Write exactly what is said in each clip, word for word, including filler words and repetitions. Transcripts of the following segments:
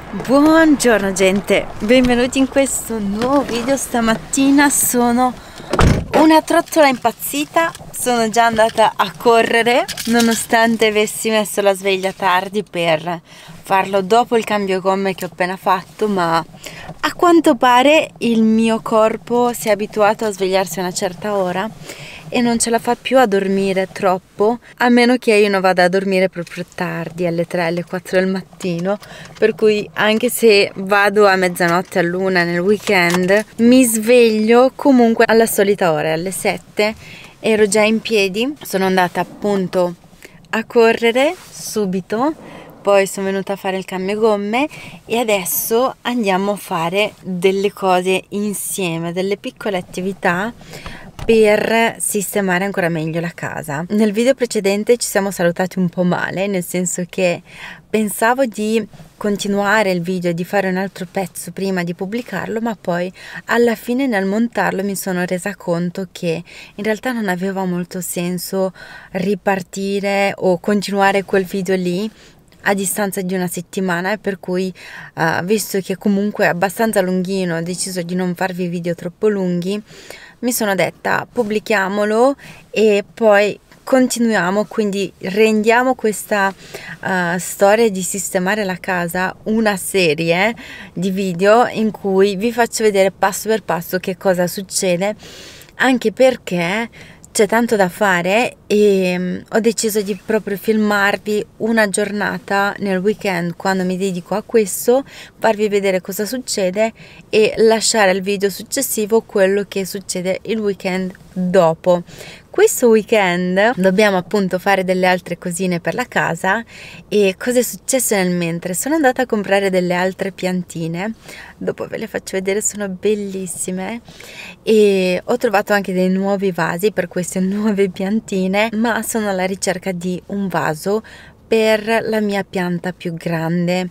Buongiorno gente, benvenuti in questo nuovo video. Stamattina sono una trottola impazzita, sono già andata a correre nonostante avessi messo la sveglia tardi per farlo dopo il cambio gomme che ho appena fatto, ma a quanto pare il mio corpo si è abituato a svegliarsi a una certa ora e non ce la fa più a dormire troppo, a meno che io non vada a dormire proprio tardi, alle tre, alle quattro del mattino, per cui anche se vado a mezzanotte, all'una nel weekend, mi sveglio comunque alla solita ora, alle sette, ero già in piedi, sono andata appunto a correre subito, poi sono venuta a fare il cambio gomme e adesso andiamo a fare delle cose insieme, delle piccole attività per sistemare ancora meglio la casa. Nel video precedente ci siamo salutati un po' male, nel senso che pensavo di continuare il video e di fare un altro pezzo prima di pubblicarlo, ma poi alla fine nel montarlo mi sono resa conto che in realtà non aveva molto senso ripartire o continuare quel video lì a distanza di una settimana, e per cui uh, visto che comunque è abbastanza lunghino, ho deciso di non farvi video troppo lunghi. Mi sono detta pubblichiamolo e poi continuiamo, quindi rendiamo questa uh, storia di sistemare la casa una serie di video in cui vi faccio vedere passo per passo che cosa succede, anche perché c'è tanto da fare e um, ho deciso di proprio filmarvi una giornata nel weekend quando mi dedico a questo, farvi vedere cosa succede e lasciare al video successivo quello che succede il weekend dopo. Questo weekend dobbiamo appunto fare delle altre cosine per la casa. E cosa è successo nel mentre? Sono andata a comprare delle altre piantine, dopo ve le faccio vedere, sono bellissime, e ho trovato anche dei nuovi vasi per queste nuove piantine, ma sono alla ricerca di un vaso per la mia pianta più grande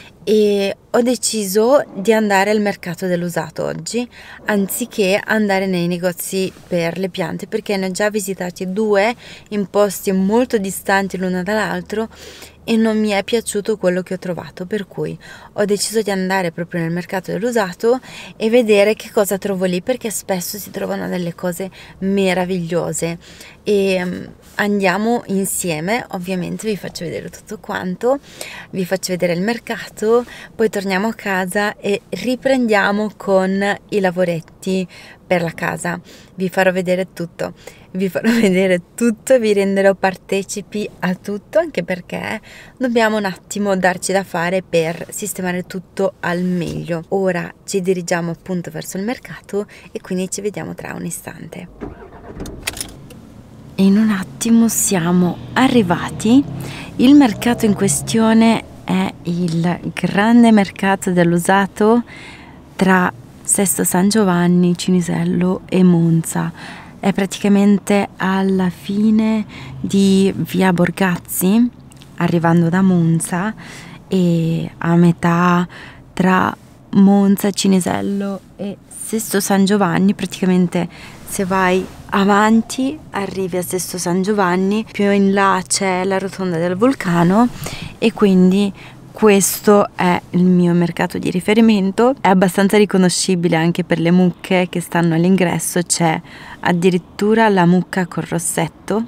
e ho deciso di andare al mercato dell'usato oggi anziché andare nei negozi per le piante, perché ne ho già visitati due in posti molto distanti l'uno dall'altro e non mi è piaciuto quello che ho trovato, per cui ho deciso di andare proprio nel mercato dell'usato e vedere che cosa trovo lì, perché spesso si trovano delle cose meravigliose. E andiamo insieme, ovviamente vi faccio vedere tutto quanto, vi faccio vedere il mercato, poi torniamo a casa e riprendiamo con i lavoretti per la casa. Vi farò vedere tutto, vi farò vedere tutto, vi renderò partecipi a tutto, anche perché dobbiamo un attimo darci da fare per sistemare tutto al meglio. Ora ci dirigiamo appunto verso il mercato e quindi ci vediamo tra un istante. In un attimo siamo arrivati. Il mercato in questione è il grande mercato dell'usato tra Sesto San Giovanni, Cinisello e Monza. È praticamente alla fine di via Borgazzi, arrivando da Monza, e a metà tra Monza, Cinisello e Sesto San Giovanni. Praticamente se vai avanti arrivi a Sesto San Giovanni, più in là c'è la rotonda del vulcano, e quindi questo è il mio mercato di riferimento. È abbastanza riconoscibile anche per le mucche che stanno all'ingresso, c'è addirittura la mucca col rossetto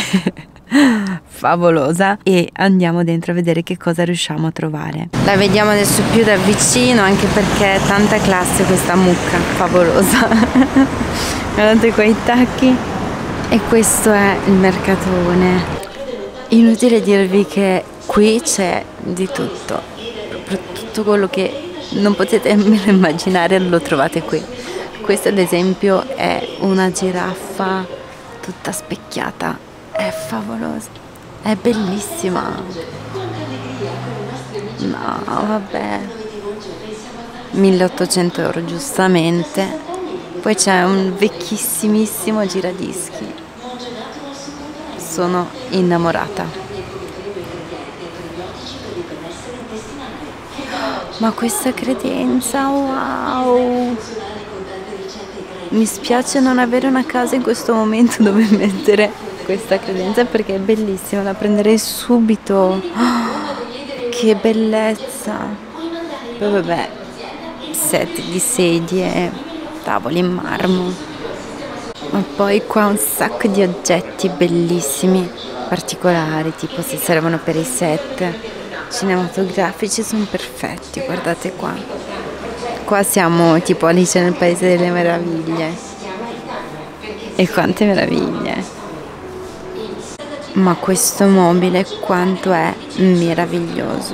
favolosa, e andiamo dentro a vedere che cosa riusciamo a trovare. La vediamo adesso più da vicino, anche perché è tanta classe questa mucca favolosa. Guardate quei tacchi. E questo è il mercatone. Inutile dirvi che qui c'è di tutto, proprio tutto quello che non potete nemmeno immaginare lo trovate qui. Questa ad esempio è una giraffa tutta specchiata, è favolosa, è bellissima. No, vabbè, milleottocento euro giustamente. Poi c'è un vecchissimissimo giradischi, sono innamorata. Ma questa credenza, wow! Mi spiace non avere una casa in questo momento dove mettere questa credenza, perché è bellissima, la prenderei subito. Oh, che bellezza! Poi vabbè, set di sedie, tavoli in marmo. Ma poi qua un sacco di oggetti bellissimi, particolari, tipo se servono per i set cinematografici, sono perfetti, guardate qua. Qua siamo tipo Alice nel Paese delle Meraviglie. E quante meraviglie! Ma questo mobile quanto è meraviglioso!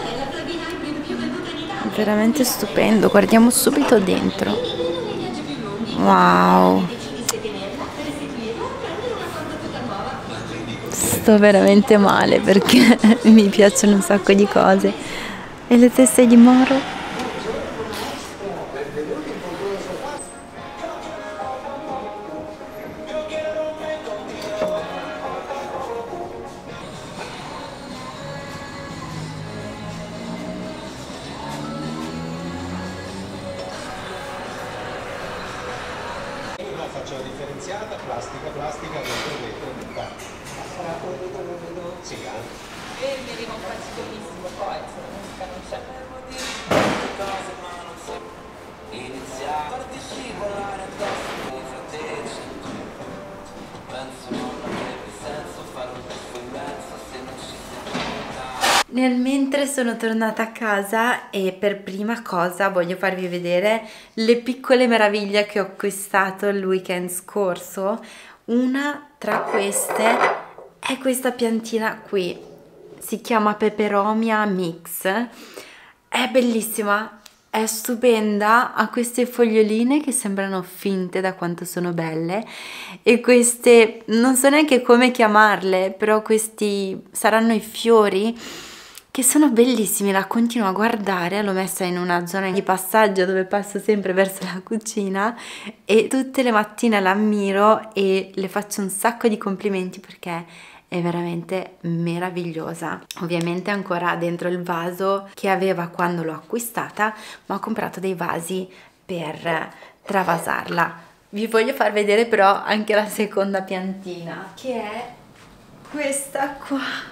Veramente stupendo, guardiamo subito dentro. Wow! Sto veramente male perché mi piacciono un sacco di cose. E le teste di Moro? Una faccia differenziata, plastica, plastica, vetro, vetro, qua. Sì, eh. E mi arriva un pezzo bellissimo poi, se la musica non c'è. Inizia a farti scivolare addosso con i fratelli. Penso non avrebbe senso fare un tuffo immenso se non ci sei. Nel mentre sono tornata a casa e per prima cosa voglio farvi vedere le piccole meraviglie che ho acquistato il weekend scorso. Una tra queste è questa piantina qui, si chiama Peperomia Mix, è bellissima, è stupenda, ha queste foglioline che sembrano finte da quanto sono belle e queste, non so neanche come chiamarle, però questi saranno i fiori che sono bellissimi, la continuo a guardare, l'ho messa in una zona di passaggio dove passo sempre verso la cucina e tutte le mattine la ammiro e le faccio un sacco di complimenti perché è veramente meravigliosa. Ovviamente ancora dentro il vaso che aveva quando l'ho acquistata, ma ho comprato dei vasi per travasarla. Vi voglio far vedere però anche la seconda piantina, che è questa qua.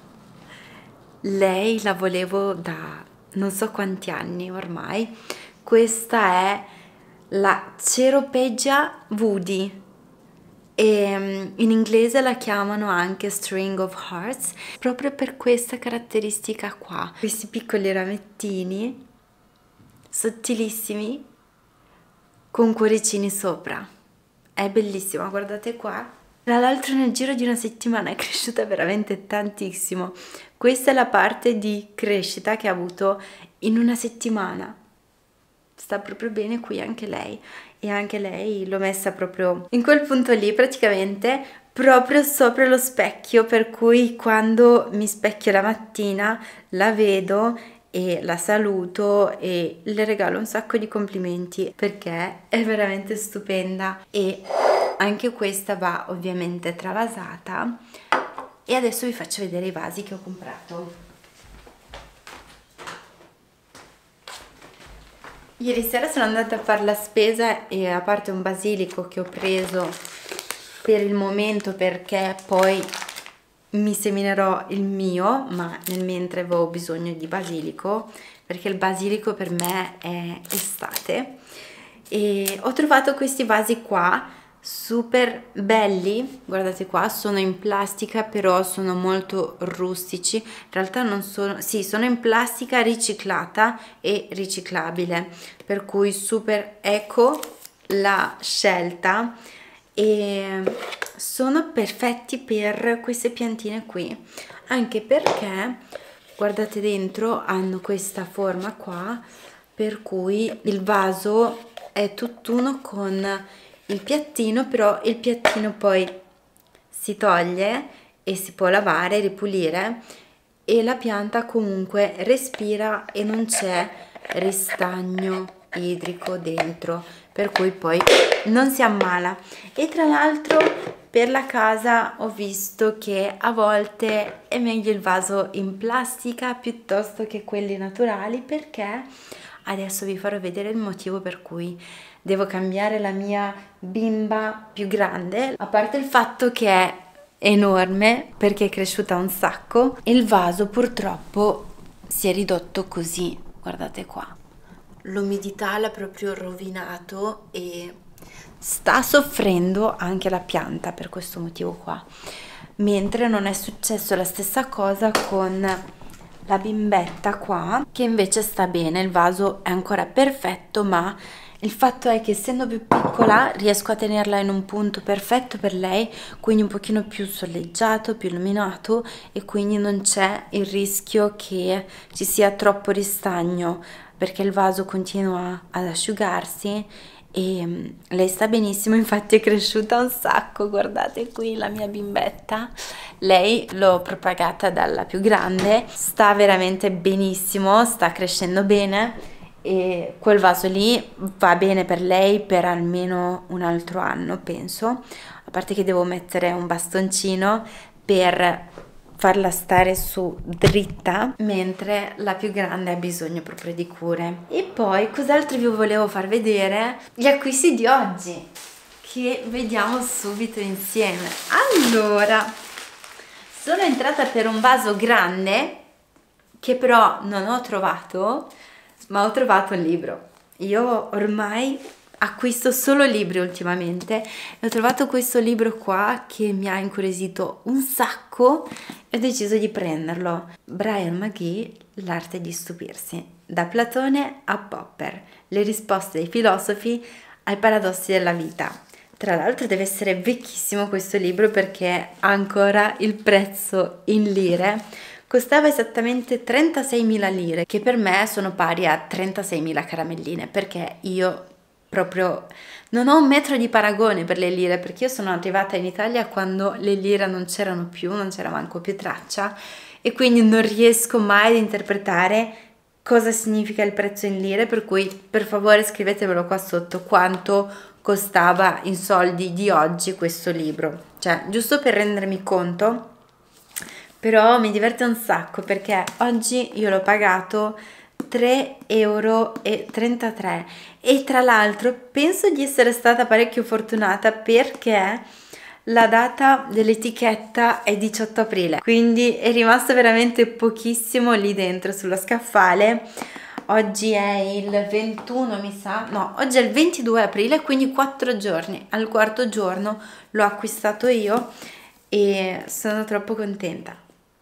Lei la volevo da non so quanti anni ormai. Questa è la Ceropegia Woody e in inglese la chiamano anche String of Hearts proprio per questa caratteristica qua. Questi piccoli ramettini sottilissimi con cuoricini sopra. È bellissima, guardate qua. Tra l'altro nel giro di una settimana è cresciuta veramente tantissimo. Questa è la parte di crescita che ha avuto in una settimana. Sta proprio bene qui anche lei. E anche lei l'ho messa proprio in quel punto lì, praticamente proprio sopra lo specchio, per cui quando mi specchio la mattina la vedo e la saluto e le regalo un sacco di complimenti perché è veramente stupenda. E anche questa va ovviamente travasata e adesso vi faccio vedere i vasi che ho comprato. Ieri sera sono andata a fare la spesa e a parte un basilico che ho preso per il momento perché poi mi seminerò il mio, ma nel mentre avevo bisogno di basilico perché il basilico per me è estate, e ho trovato questi vasi qua super belli, guardate qua, sono in plastica però sono molto rustici, in realtà non sono, sì, sono in plastica riciclata e riciclabile, per cui super eco la scelta e sono perfetti per queste piantine qui, anche perché guardate dentro hanno questa forma qua, per cui il vaso è tutt'uno con il piattino, però il piattino poi si toglie e si può lavare, ripulire e la pianta comunque respira e non c'è ristagno idrico dentro, per cui poi non si ammala. E tra l'altro per la casa ho visto che a volte è meglio il vaso in plastica piuttosto che quelli naturali, perché adesso vi farò vedere il motivo per cui devo cambiare la mia bimba più grande, a parte il fatto che è enorme perché è cresciuta un sacco, il vaso purtroppo si è ridotto così, guardate qua, l'umidità l'ha proprio rovinato e sta soffrendo anche la pianta per questo motivo qua, mentre non è successo la stessa cosa con la bimbetta qua, che invece sta bene, il vaso è ancora perfetto, ma il fatto è che essendo più piccola riesco a tenerla in un punto perfetto per lei, quindi un pochino più soleggiato, più illuminato, e quindi non c'è il rischio che ci sia troppo ristagno, perché il vaso continua ad asciugarsi e lei sta benissimo. Infatti è cresciuta un sacco, guardate qui la mia bimbetta, lei l'ho propagata dalla più grande, sta veramente benissimo, sta crescendo bene e quel vaso lì va bene per lei per almeno un altro anno, penso, a parte che devo mettere un bastoncino per farla stare su dritta, mentre la più grande ha bisogno proprio di cure. E poi cos'altro vi volevo far vedere? Gli acquisti di oggi, che vediamo subito insieme. Allora, sono entrata per un vaso grande che però non ho trovato, ma ho trovato un libro. Io ormai acquisto solo libri ultimamente e ho trovato questo libro qua che mi ha incuriosito un sacco e ho deciso di prenderlo. Brian McGee, L'arte di stupirsi, da Platone a Popper, le risposte dei filosofi ai paradossi della vita. Tra l'altro deve essere vecchissimo questo libro perché ha ancora il prezzo in lire. Costava esattamente trentaseimila lire, che per me sono pari a trentaseimila caramelline, perché io proprio non ho un metro di paragone per le lire, perché io sono arrivata in Italia quando le lire non c'erano più, non c'era manco più traccia, e quindi non riesco mai ad interpretare cosa significa il prezzo in lire, per cui per favore scrivetevelo qua sotto quanto costava in soldi di oggi questo libro, cioè giusto per rendermi conto. Però mi diverte un sacco perché oggi io l'ho pagato tre euro e trentatré e tra l'altro penso di essere stata parecchio fortunata perché la data dell'etichetta è diciotto aprile, quindi è rimasto veramente pochissimo lì dentro sullo scaffale. Oggi è il ventuno, mi sa, no, oggi è il ventidue aprile, quindi quattro giorni, al quarto giorno l'ho acquistato io e sono troppo contenta.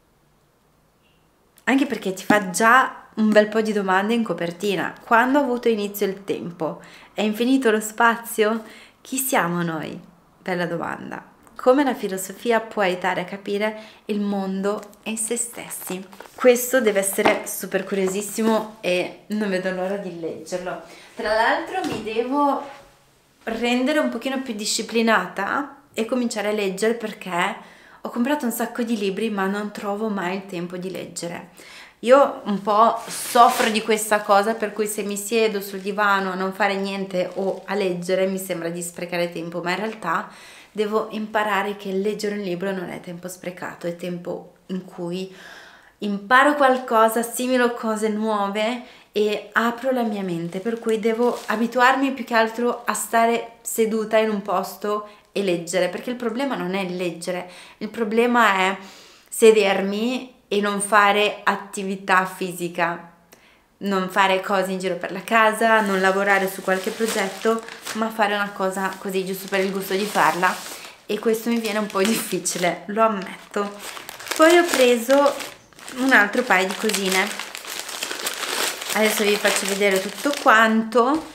Anche perché ti fa già un bel po' di domande in copertina. Quando ha avuto inizio il tempo? È infinito lo spazio? Chi siamo noi? Bella domanda. Come la filosofia può aiutare a capire il mondo e se stessi? Questo deve essere super curiosissimo e non vedo l'ora di leggerlo. Tra l'altro mi devo rendere un pochino più disciplinata e cominciare a leggere perché ho comprato un sacco di libri ma non trovo mai il tempo di leggere. Io un po' soffro di questa cosa, per cui se mi siedo sul divano a non fare niente o a leggere mi sembra di sprecare tempo, ma in realtà devo imparare che leggere un libro non è tempo sprecato, è tempo in cui imparo qualcosa, assimilo cose nuove e apro la mia mente, per cui devo abituarmi più che altro a stare seduta in un posto e leggere, perché il problema non è il leggere, il problema è sedermi e non fare attività fisica, non fare cose in giro per la casa, non lavorare su qualche progetto, ma fare una cosa così giusto per il gusto di farla, e questo mi viene un po' difficile, lo ammetto. Poi ho preso un altro paio di cosine, adesso vi faccio vedere tutto quanto.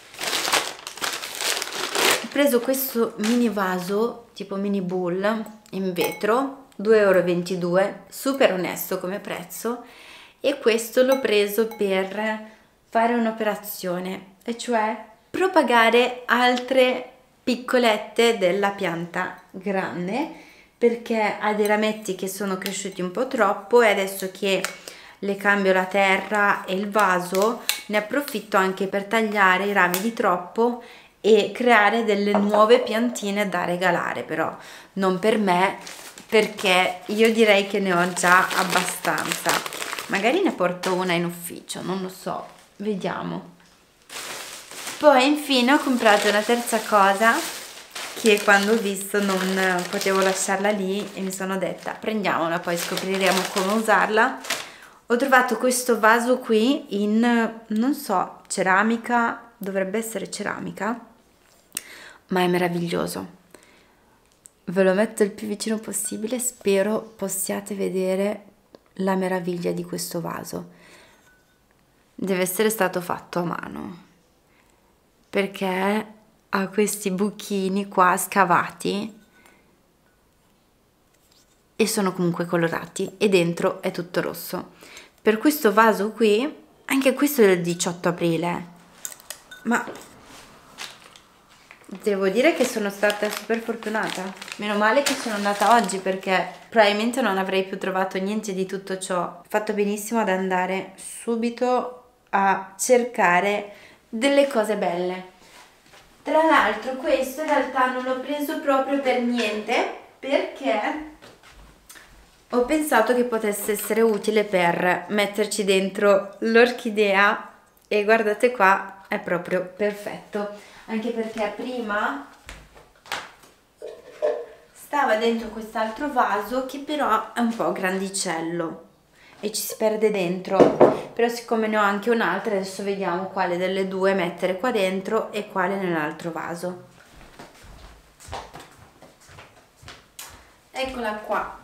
Ho preso questo mini vaso tipo mini bowl in vetro, due euro e ventidue, super onesto come prezzo, e questo l'ho preso per fare un'operazione, e cioè propagare altre piccolette della pianta grande, perché ha dei rametti che sono cresciuti un po' troppo e adesso che le cambio la terra e il vaso ne approfitto anche per tagliare i rami di troppo e creare delle nuove piantine da regalare, però non per me, perché io direi che ne ho già abbastanza. Magari ne porto una in ufficio, non lo so, vediamo. Poi infine ho comprato una terza cosa che quando ho visto non potevo lasciarla lì e mi sono detta prendiamola, poi scopriremo come usarla. Ho trovato questo vaso qui in, non so, ceramica, dovrebbe essere ceramica, ma è meraviglioso. Ve lo metto il più vicino possibile, spero possiate vedere la meraviglia di questo vaso. Deve essere stato fatto a mano, perché ha questi buchini qua scavati e sono comunque colorati e dentro è tutto rosso. Per questo vaso qui, anche questo è del diciotto aprile, ma devo dire che sono stata super fortunata. Meno male che sono andata oggi, perché probabilmente non avrei più trovato niente di tutto ciò. Ho fatto benissimo ad andare subito a cercare delle cose belle. Tra l'altro questo in realtà non l'ho preso proprio per niente, perché ho pensato che potesse essere utile per metterci dentro l'orchidea e guardate qua, è proprio perfetto, anche perché prima stava dentro quest'altro vaso che però è un po' grandicello e ci si perde dentro, però siccome ne ho anche un'altra, adesso vediamo quale delle due mettere qua dentro e quale nell'altro vaso. Eccola qua.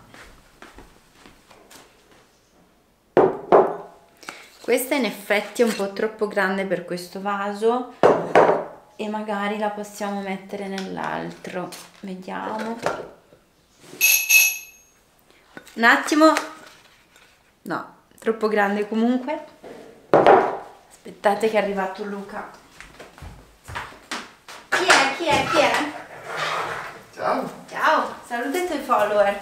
Questa in effetti è un po' troppo grande per questo vaso e magari la possiamo mettere nell'altro. Vediamo. Un attimo. No, troppo grande comunque. Aspettate che è arrivato Luca. Chi è? Chi è? Chi è? Ciao. Ciao, saluta i tuoi follower.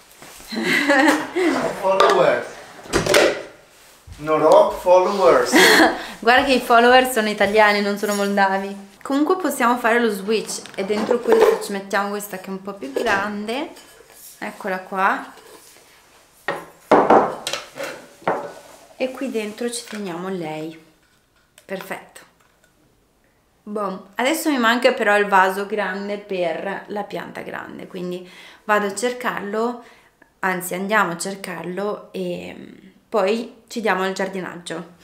Followers. No rock followers. Guarda che i follower sono italiani, non sono moldavi. Comunque possiamo fare lo switch e dentro questo ci mettiamo questa che è un po' più grande. Eccola qua. E qui dentro ci teniamo lei. Perfetto. Boom. Adesso mi manca però il vaso grande per la pianta grande, quindi vado a cercarlo, anzi andiamo a cercarlo e poi ci diamo al giardinaggio.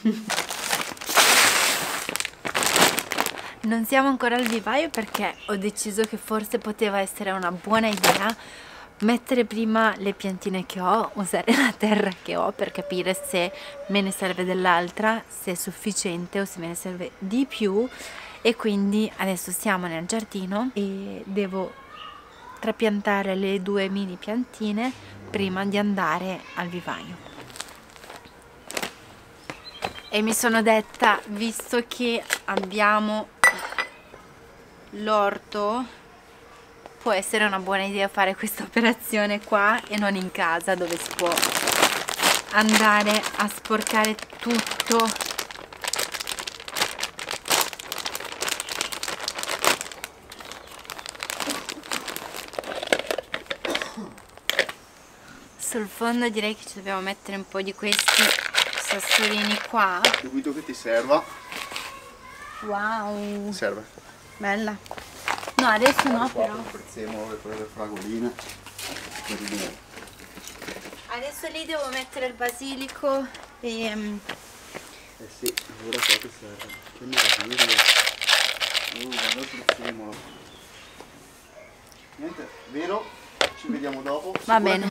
Non siamo ancora al vivaio perché ho deciso che forse poteva essere una buona idea mettere prima le piantine che ho, usare la terra che ho per capire se me ne serve dell'altra, se è sufficiente o se me ne serve di più. E quindi adesso siamo nel giardino e devo trapiantare le due mini piantine prima di andare al vivaio. E mi sono detta, visto che abbiamo l'orto, può essere una buona idea fare questa operazione qua e non in casa, dove si può andare a sporcare tutto. Sul fondo direi che ci dobbiamo mettere un po' di questi sassolini qua. Dubito che ti serva. Wow, Serve. bella. No, adesso no però. Il prezzemolo, le le fragoline. Adesso lì devo mettere il basilico e... Eh sì, ora qua ti serve. Che meraviglia. Uh, guarda il prezzemolo. Niente, vero? Ci vediamo dopo. Va Sicura bene. che...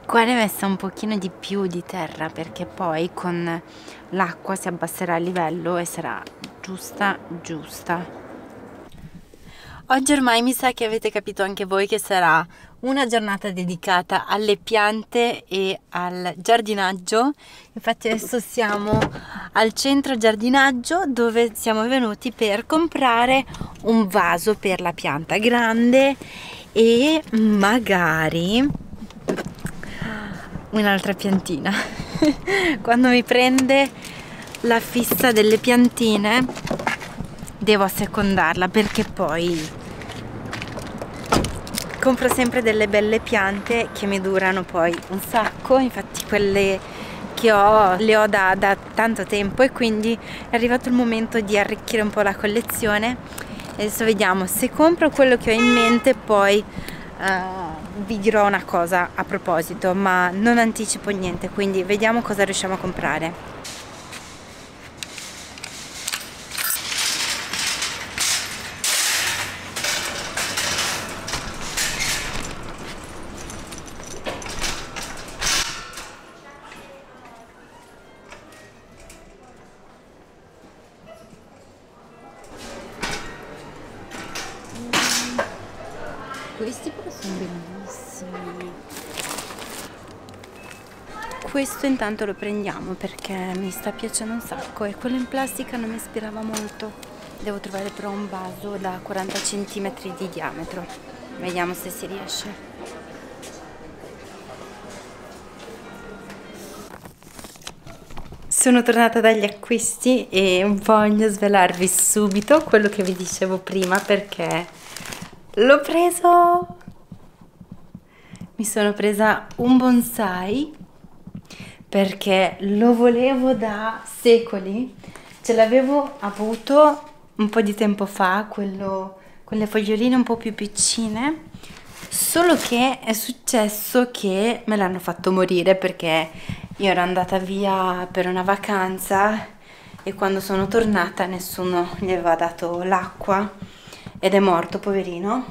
Qua ne è messa un pochino di più di terra perché poi con l'acqua si abbasserà il livello e sarà giusta giusta. Oggi ormai mi sa che avete capito anche voi che sarà una giornata dedicata alle piante e al giardinaggio. Infatti adesso siamo al centro giardinaggio dove siamo venuti per comprare un vaso per la pianta grande e magari un'altra piantina. Quando mi prende la fissa delle piantine devo assecondarla, perché poi compro sempre delle belle piante che mi durano poi un sacco. Infatti quelle che ho le ho da, da tanto tempo e quindi è arrivato il momento di arricchire un po' la collezione. Adesso vediamo se compro quello che ho in mente, poi uh, vi dirò una cosa a proposito, ma non anticipo niente, quindi vediamo cosa riusciamo a comprare. Questi però sono bellissimi. Questo intanto lo prendiamo perché mi sta piacendo un sacco e quello in plastica non mi ispirava molto. Devo trovare però un vaso da quaranta centimetri di diametro. Vediamo se si riesce. Sono tornata dagli acquisti e voglio svelarvi subito quello che vi dicevo prima, perché l'ho preso! Mi sono presa un bonsai perché lo volevo da secoli. Ce l'avevo avuto un po' di tempo fa, quello con le foglioline un po' più piccine, solo che è successo che me l'hanno fatto morire perché io ero andata via per una vacanza e quando sono tornata nessuno gli aveva dato l'acqua ed è morto, poverino.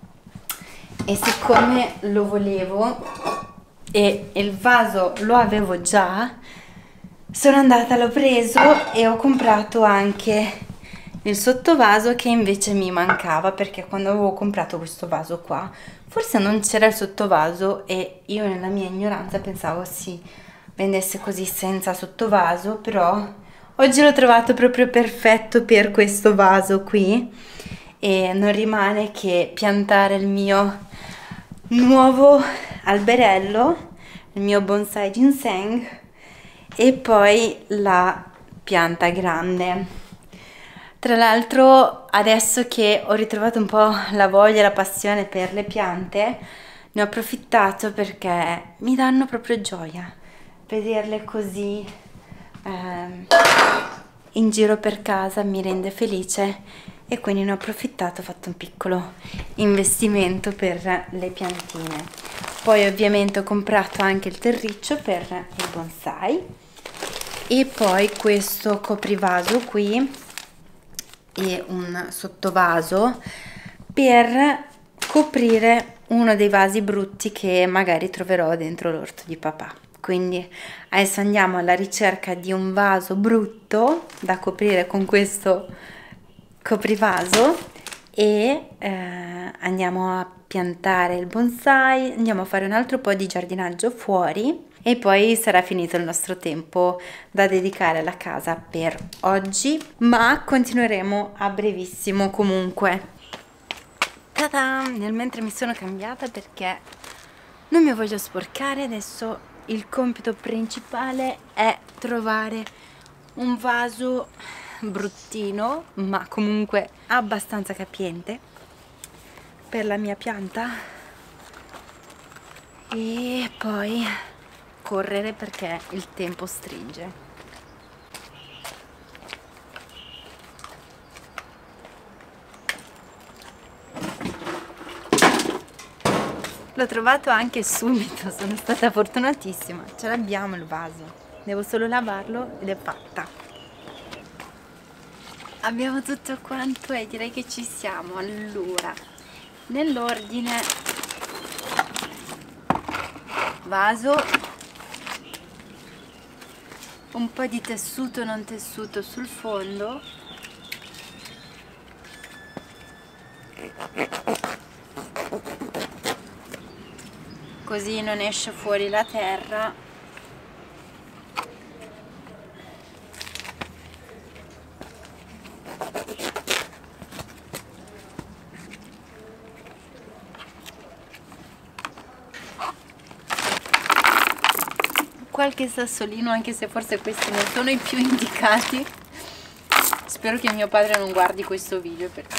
E siccome lo volevo e il vaso lo avevo già, sono andata, l'ho preso e ho comprato anche il sottovaso che invece mi mancava, perché quando avevo comprato questo vaso qua forse non c'era il sottovaso e io nella mia ignoranza pensavo si vendesse così senza sottovaso, però oggi l'ho trovato proprio perfetto per questo vaso qui e non rimane che piantare il mio nuovo alberello, il mio bonsai ginseng e poi la pianta grande. Tra l'altro adesso che ho ritrovato un po' la voglia e la passione per le piante, ne ho approfittato perché mi danno proprio gioia vederle così eh, in giro per casa, mi rende felice e quindi ne ho approfittato, ho fatto un piccolo investimento per le piantine. Poi ovviamente ho comprato anche il terriccio per il bonsai e poi questo coprivaso qui e un sottovaso per coprire uno dei vasi brutti che magari troverò dentro l'orto di papà. Quindi adesso andiamo alla ricerca di un vaso brutto da coprire con questo coprivaso e eh, andiamo a piantare il bonsai, andiamo a fare un altro po' di giardinaggio fuori e poi sarà finito il nostro tempo da dedicare alla casa per oggi, ma continueremo a brevissimo comunque. Ta-da! Nel mentre mi sono cambiata perché non mi voglio sporcare, adesso il compito principale è trovare un vaso bruttino ma comunque abbastanza capiente per la mia pianta e poi correre perché il tempo stringe. L'ho trovato anche subito, sono stata fortunatissima, ce l'abbiamo il vaso, devo solo lavarlo ed è fatta. Abbiamo tutto quanto e direi che ci siamo. Allora, nell'ordine vaso, un po' di tessuto non tessuto sul fondo, così non esce fuori la terra. Qualche sassolino, anche se forse questi non sono i più indicati. Spero che mio padre non guardi questo video, perché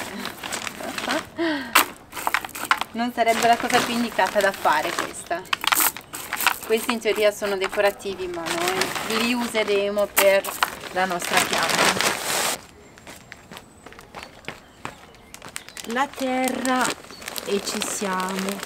non sarebbe la cosa più indicata da fare questa. Questi in teoria sono decorativi, ma noi li useremo per la nostra pianta. La terra e ci siamo.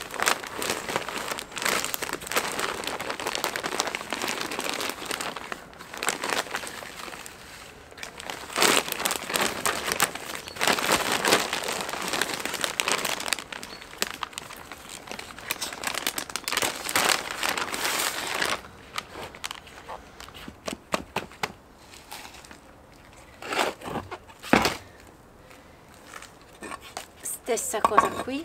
Stessa cosa qui.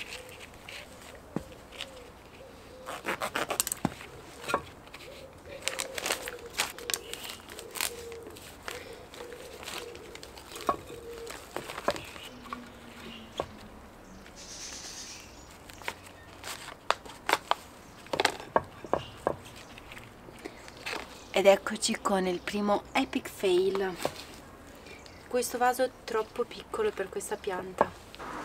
Ed eccoci con il primo epic fail. Questo vaso è troppo piccolo per questa pianta.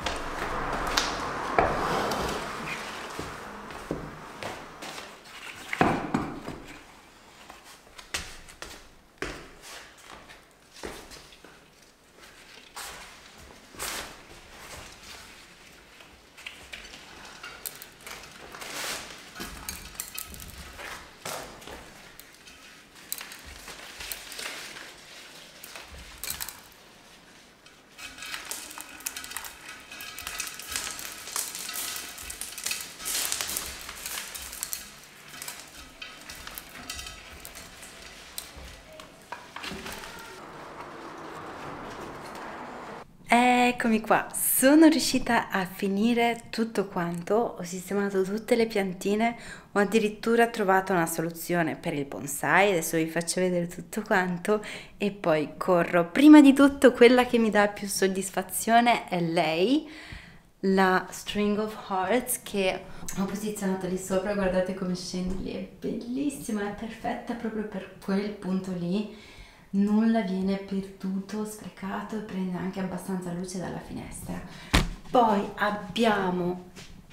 Eccomi qua, sono riuscita a finire tutto quanto, ho sistemato tutte le piantine, ho addirittura trovato una soluzione per il bonsai, adesso vi faccio vedere tutto quanto e poi corro. Prima di tutto quella che mi dà più soddisfazione è lei, la String of Hearts, che ho posizionato lì sopra, guardate come scende lì, è bellissima, è perfetta proprio per quel punto lì. Nulla viene perduto, sprecato e prende anche abbastanza luce dalla finestra. Poi abbiamo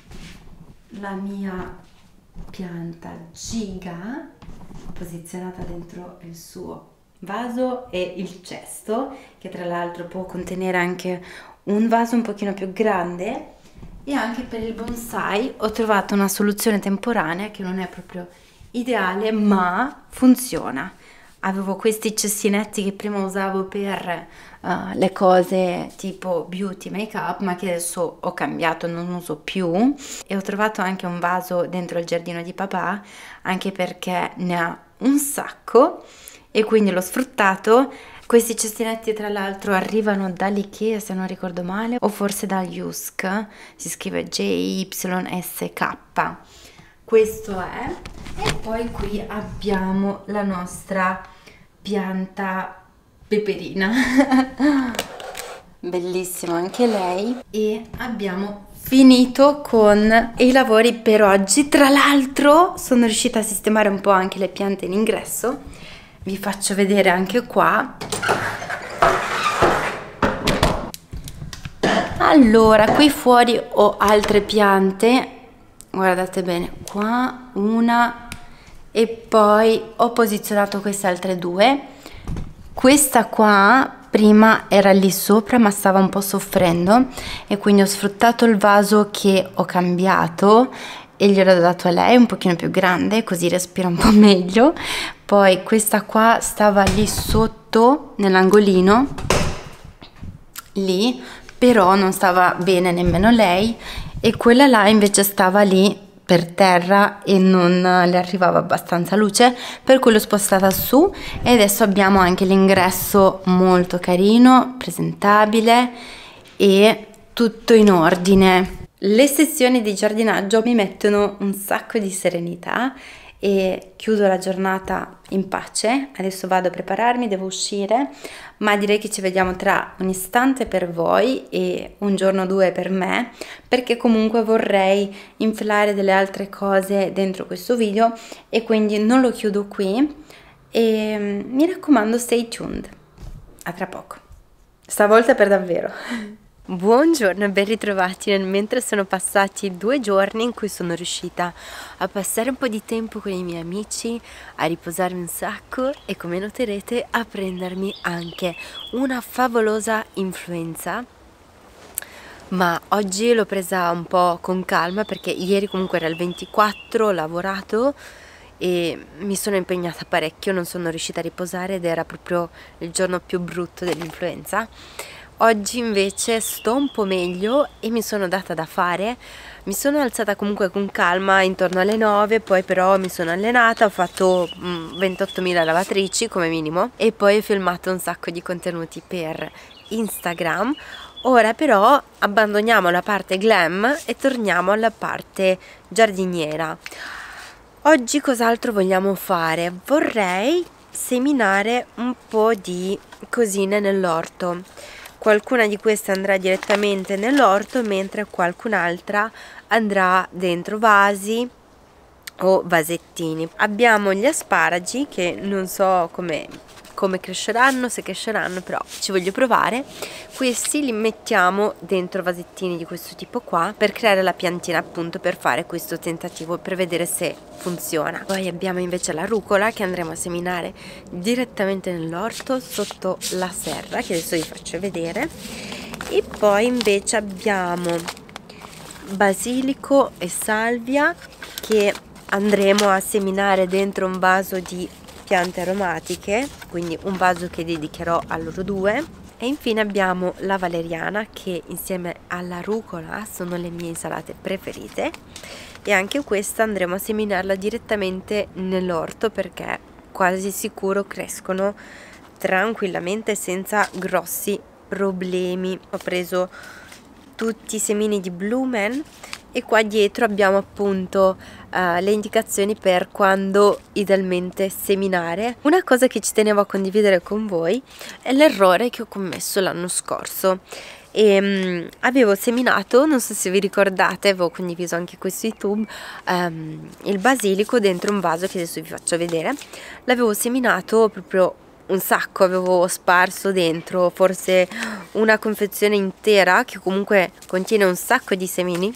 la mia pianta giga posizionata dentro il suo vaso e il cesto, che tra l'altro può contenere anche un vaso un pochino più grande. E anche per il bonsai ho trovato una soluzione temporanea che non è proprio ideale, ma funziona. Avevo questi cestinetti che prima usavo per uh, le cose tipo beauty, make up, ma che adesso ho cambiato, non uso più. E ho trovato anche un vaso dentro il giardino di papà, anche perché ne ha un sacco e quindi l'ho sfruttato. Questi cestinetti tra l'altro arrivano dall'Ikea, se non ricordo male, o forse da Jysk, si scrive J Y S K. Questo è. E poi qui abbiamo la nostra pianta peperina bellissima anche lei. E abbiamo finito con i lavori per oggi. Tra l'altro sono riuscita a sistemare un po' anche le piante in ingresso, vi faccio vedere anche qua. Allora, qui fuori ho altre piante, guardate bene, qua una, e poi ho posizionato queste altre due. Questa qua prima era lì sopra ma stava un po' soffrendo e quindi ho sfruttato il vaso che ho cambiato e gliel'ho dato a lei, un pochino più grande, così respira un po' meglio. Poi questa qua stava lì sotto nell'angolino lì, però non stava bene nemmeno lei, e quella là invece stava lì per terra e non le arrivava abbastanza luce, per cui l'ho spostata su e adesso abbiamo anche l'ingresso molto carino, presentabile e tutto in ordine. Le sessioni di giardinaggio mi mettono un sacco di serenità e chiudo la giornata in pace. Adesso vado a prepararmi, devo uscire, ma direi che ci vediamo tra un istante per voi e un giorno o due per me, perché comunque vorrei infilare delle altre cose dentro questo video e quindi non lo chiudo qui e mi raccomando, stay tuned. A tra poco, stavolta per davvero. Buongiorno e ben ritrovati. Mentre sono passati due giorni in cui sono riuscita a passare un po' di tempo con i miei amici, a riposarmi un sacco e, come noterete, a prendermi anche una favolosa influenza. Ma oggi l'ho presa un po' con calma perché ieri comunque era il ventiquattro, ho lavorato e mi sono impegnata parecchio, non sono riuscita a riposare ed era proprio il giorno più brutto dell'influenza. Oggi invece sto un po' meglio e mi sono data da fare, mi sono alzata comunque con calma intorno alle nove, poi però mi sono allenata, ho fatto mm, ventottomila lavatrici come minimo e poi ho filmato un sacco di contenuti per Instagram. Ora però abbandoniamo la parte glam e torniamo alla parte giardiniera. Oggi cos'altro vogliamo fare? Vorrei seminare un po' di cosine nell'orto. Qualcuna di queste andrà direttamente nell'orto, mentre qualcun'altra andrà dentro vasi o vasettini. Abbiamo gli asparagi che non so come, come cresceranno, se cresceranno, però ci voglio provare. Questi li mettiamo dentro vasettini di questo tipo qua per creare la piantina, appunto, per fare questo tentativo, per vedere se funziona. Poi abbiamo invece la rucola che andremo a seminare direttamente nell'orto sotto la serra, che adesso vi faccio vedere. E poi invece abbiamo basilico e salvia che andremo a seminare dentro un vaso di piante aromatiche, quindi un vaso che dedicherò a loro due. E infine abbiamo la valeriana che insieme alla rucola sono le mie insalate preferite e anche questa andremo a seminarla direttamente nell'orto perché quasi sicuro crescono tranquillamente senza grossi problemi. Ho preso tutti i semini di Blue Man e qua dietro abbiamo appunto uh, le indicazioni per quando idealmente seminare. Una cosa che ci tenevo a condividere con voi è l'errore che ho commesso l'anno scorso. E, um, avevo seminato, non so se vi ricordate, avevo condiviso anche questo YouTube, um, il basilico dentro un vaso che adesso vi faccio vedere. L'avevo seminato proprio un sacco, avevo sparso dentro forse una confezione intera che comunque contiene un sacco di semini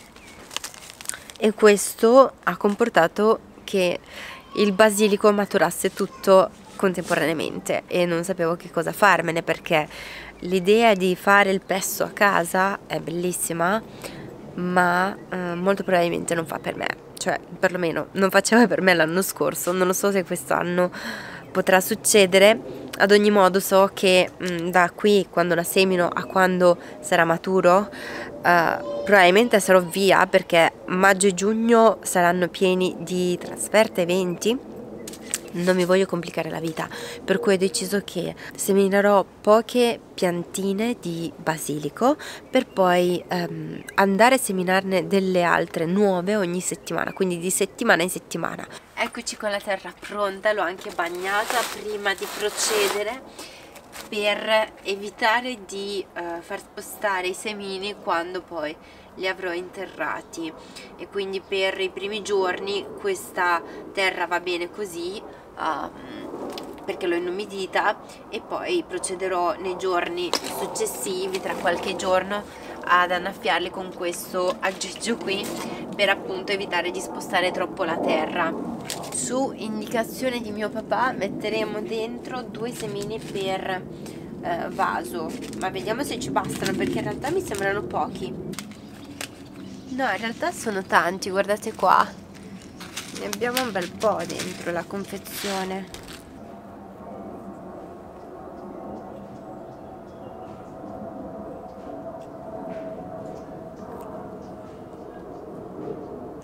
e questo ha comportato che il basilico maturasse tutto contemporaneamente e non sapevo che cosa farmene, perché l'idea di fare il pesto a casa è bellissima, ma eh, molto probabilmente non fa per me, cioè perlomeno non faceva per me l'anno scorso, non lo so se quest'anno potrà succedere. Ad ogni modo so che mh, da qui, quando la semino, a quando sarà maturo, uh, probabilmente sarò via perché maggio e giugno saranno pieni di trasferte, eventi. Non mi voglio complicare la vita, per cui ho deciso che seminerò poche piantine di basilico per poi um, andare a seminarne delle altre nuove ogni settimana, quindi di settimana in settimana. Eccoci con la terra pronta, l'ho anche bagnata prima di procedere per evitare di uh, far spostare i semini quando poi li avrò interrati, e quindi per i primi giorni questa terra va bene così, um, perché l'ho inumidita, e poi procederò nei giorni successivi, tra qualche giorno, ad annaffiarli con questo aggeggio qui per appunto evitare di spostare troppo la terra. Su indicazione di mio papà metteremo dentro due semini per eh, vaso, ma vediamo se ci bastano, perché in realtà mi sembrano pochi. No, in realtà sono tanti, guardate qua, ne abbiamo un bel po' dentro la confezione.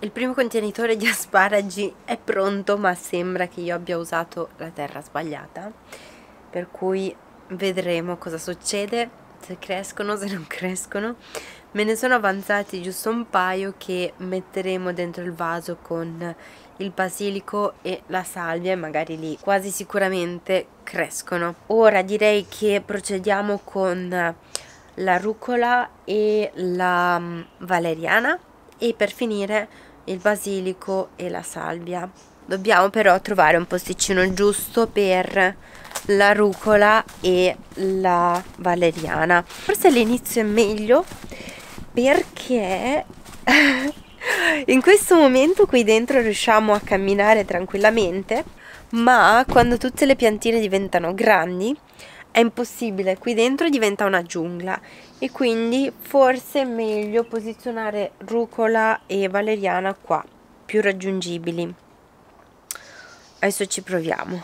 Il primo contenitore di asparagi è pronto, ma sembra che io abbia usato la terra sbagliata, per cui vedremo cosa succede, se crescono, se non crescono. Me ne sono avanzati giusto un paio che metteremo dentro il vaso con il basilico e la salvia, e magari lì quasi sicuramente crescono. Ora direi che procediamo con la rucola e la valeriana, e per finire il basilico e la salvia. Dobbiamo però trovare un posticino giusto per la rucola e la valeriana. Forse all'inizio è meglio, perché in questo momento qui dentro riusciamo a camminare tranquillamente, ma quando tutte le piantine diventano grandi è impossibile, qui dentro diventa una giungla, e quindi forse è meglio posizionare rucola e valeriana qua, più raggiungibili. Adesso ci proviamo.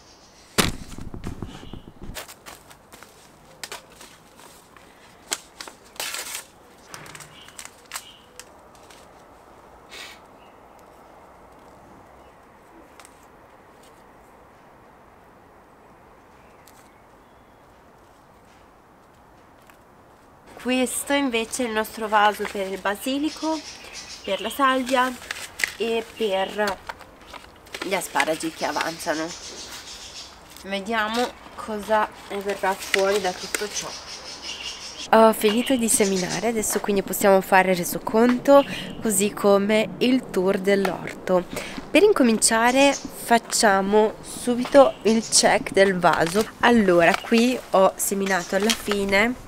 Questo invece è il nostro vaso per il basilico, per la salvia e per gli asparagi che avanzano. Vediamo cosa ne verrà fuori da tutto ciò. Ho finito di seminare, adesso quindi possiamo fare il resoconto, così come il tour dell'orto. Per incominciare facciamo subito il check del vaso. Allora, qui ho seminato alla fine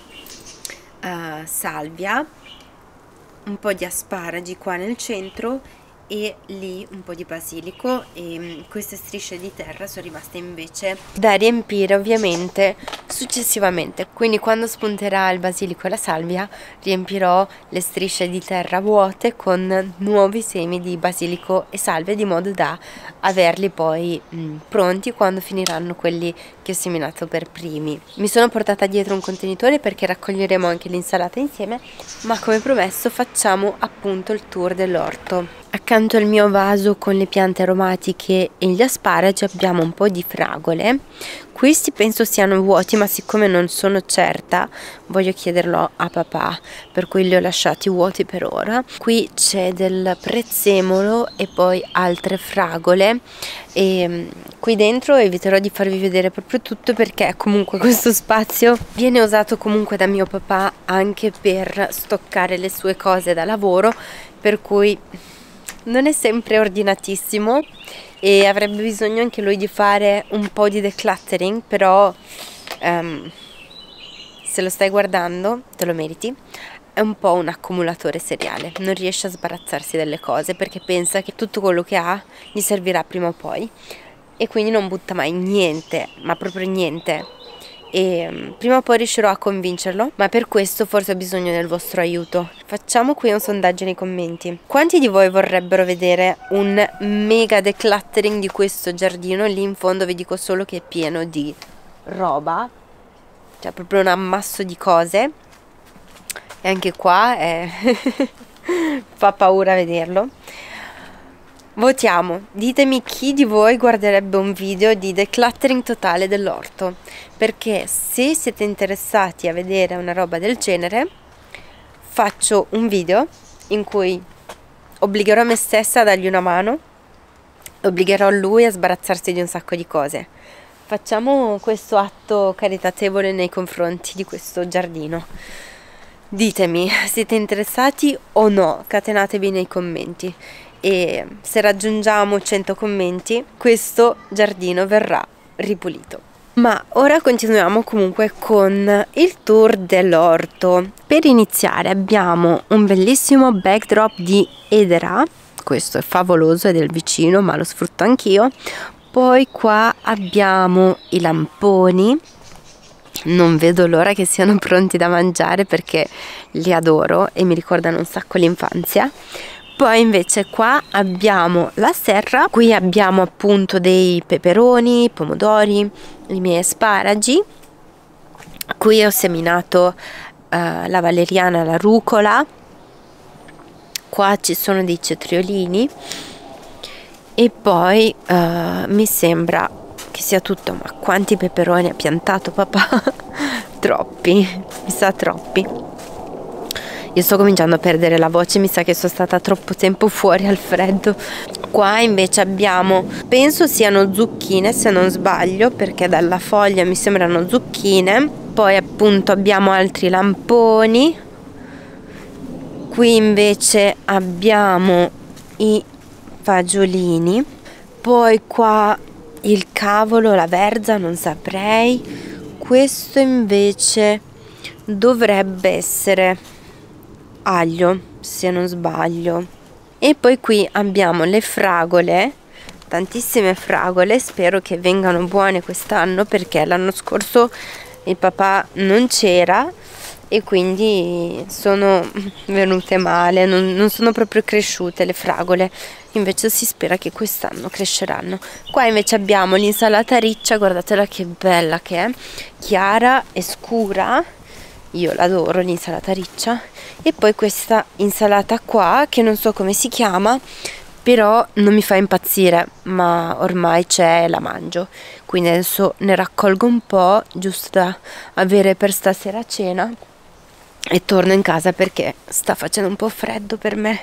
Uh, salvia, un po' di asparagi qua nel centro e lì un po' di basilico, e um, queste strisce di terra sono rimaste invece da riempire ovviamente successivamente. Quindi quando spunterà il basilico e la salvia riempirò le strisce di terra vuote con nuovi semi di basilico e salvia, di modo da averli poi mh, pronti quando finiranno quelli che ho seminato per primi. Mi sono portata dietro un contenitore perché raccoglieremo anche l'insalata insieme, ma come promesso facciamo appunto il tour dell'orto. Accanto al mio vaso con le piante aromatiche e gli asparagi abbiamo un po' di fragole. Questi penso siano vuoti, ma siccome non sono certa voglio chiederlo a papà, per cui li ho lasciati vuoti per ora. Qui c'è del prezzemolo e poi altre fragole, e qui dentro eviterò di farvi vedere proprio tutto, perché comunque questo spazio viene usato comunque da mio papà anche per stoccare le sue cose da lavoro, per cui non è sempre ordinatissimo e avrebbe bisogno anche lui di fare un po' di decluttering, però um, se lo stai guardando te lo meriti. È un po' un accumulatore seriale, non riesce a sbarazzarsi delle cose perché pensa che tutto quello che ha gli servirà prima o poi, e quindi non butta mai niente, ma proprio niente. E um, prima o poi riuscirò a convincerlo, ma per questo forse ho bisogno del vostro aiuto. Facciamo qui un sondaggio nei commenti: quanti di voi vorrebbero vedere un mega decluttering di questo giardino? Lì in fondo vi dico solo che è pieno di roba, cioè proprio un ammasso di cose, e anche qua è fa paura vederlo. Votiamo, ditemi chi di voi guarderebbe un video di decluttering totale dell'orto, perché se siete interessati a vedere una roba del genere faccio un video in cui obbligherò me stessa a dargli una mano, obbligherò lui a sbarazzarsi di un sacco di cose. Facciamo questo atto caritatevole nei confronti di questo giardino. Ditemi, siete interessati o no? Catenatevi nei commenti. E se raggiungiamo cento commenti questo giardino verrà ripulito. Ma ora continuiamo comunque con il tour dell'orto. Per iniziare abbiamo un bellissimo backdrop di edera, questo è favoloso, è del vicino ma lo sfrutto anch'io. Poi qua abbiamo i lamponi, non vedo l'ora che siano pronti da mangiare perché li adoro e mi ricordano un sacco l'infanzia. Poi invece qua abbiamo la serra, qui abbiamo appunto dei peperoni, pomodori, i miei asparagi. Qui ho seminato uh, la valeriana e la rucola, qua ci sono dei cetriolini e poi uh, mi sembra che sia tutto. Ma quanti peperoni ha piantato papà? Troppi, mi sa troppi. Io sto cominciando a perdere la voce, mi sa che sono stata troppo tempo fuori al freddo. Qua invece abbiamo, penso siano zucchine se non sbaglio, perché dalla foglia mi sembrano zucchine. Poi appunto abbiamo altri lamponi. Qui invece abbiamo i fagiolini. Poi qua il cavolo, la verza, non saprei. Questo invece dovrebbe essere aglio, se non sbaglio. E poi qui abbiamo le fragole, tantissime fragole. Spero che vengano buone quest'anno, perché l'anno scorso il papà non c'era e quindi sono venute male, non, non sono proprio cresciute le fragole. Invece si spera che quest'anno cresceranno. Qua invece abbiamo l'insalata riccia, guardatela che bella che è, chiara e scura, io l'adoro l'insalata riccia. E poi questa insalata qua che non so come si chiama, però non mi fa impazzire, ma ormai c'è e la mangio, quindi adesso ne raccolgo un po' giusto da avere per stasera a cena e torno in casa perché sta facendo un po' freddo per me.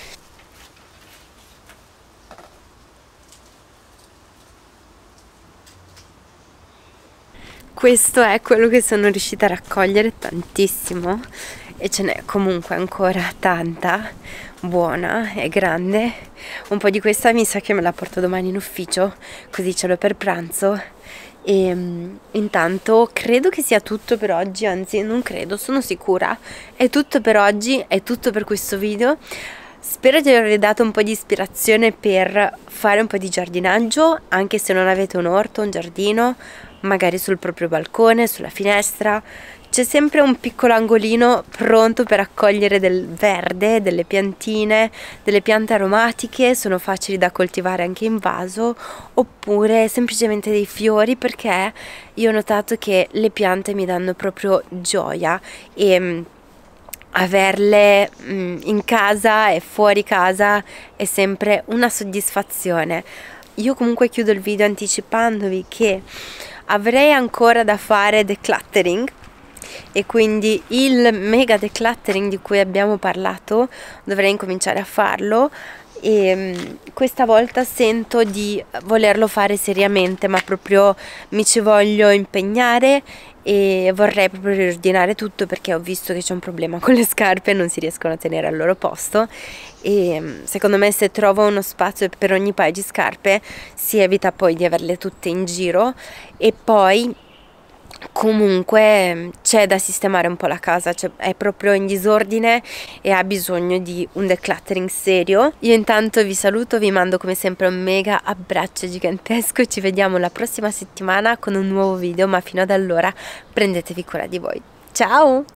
Questo è quello che sono riuscita a raccogliere, tantissimo, e ce n'è comunque ancora tanta, buona e grande. Un po' di questa mi sa che me la porto domani in ufficio, così ce l'ho per pranzo. E um, intanto credo che sia tutto per oggi, anzi non credo, sono sicura, è tutto per oggi, è tutto per questo video. Spero di avervi dato un po' di ispirazione per fare un po' di giardinaggio, anche se non avete un orto, un giardino, magari sul proprio balcone, sulla finestra. C'è sempre un piccolo angolino pronto per accogliere del verde, delle piantine, delle piante aromatiche, sono facili da coltivare anche in vaso, oppure semplicemente dei fiori, perché io ho notato che le piante mi danno proprio gioia e averle in casa e fuori casa è sempre una soddisfazione. Io comunque chiudo il video anticipandovi che avrei ancora da fare decluttering, e quindi il mega decluttering di cui abbiamo parlato dovrei incominciare a farlo, e questa volta sento di volerlo fare seriamente, ma proprio mi ci voglio impegnare e vorrei proprio riordinare tutto, perché ho visto che c'è un problema con le scarpe, non si riescono a tenere al loro posto, e secondo me se trovo uno spazio per ogni paio di scarpe si evita poi di averle tutte in giro. E poi comunque c'è da sistemare un po' la casa, cioè è proprio in disordine e ha bisogno di un decluttering serio. Io intanto vi saluto, vi mando come sempre un mega abbraccio gigantesco e ci vediamo la prossima settimana con un nuovo video, ma fino ad allora prendetevi cura di voi. Ciao!